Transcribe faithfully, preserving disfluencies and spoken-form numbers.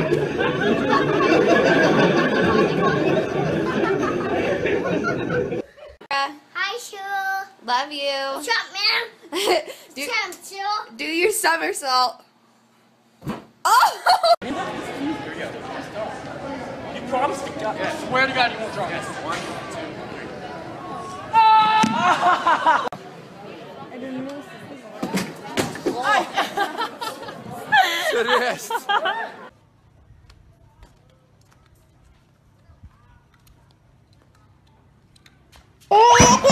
Hi, Sue. Love you. What's up, man? do, Sam, Sue. do your somersault. Oh! Here we go. You promised to God. Yes. Swear to God you won't drop. Yes. One, two, three. Ah! Seriöst. Oh!